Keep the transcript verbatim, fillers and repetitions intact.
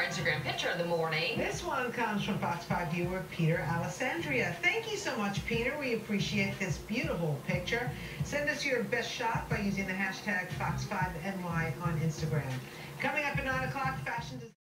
Instagram picture of the morning. This one comes from Fox five viewer Peter Alessandria. Thank you so much, Peter. We appreciate this beautiful picture. Send us your best shot by using the hashtag Fox five N Y on Instagram. Coming up at nine o'clock, fashion design.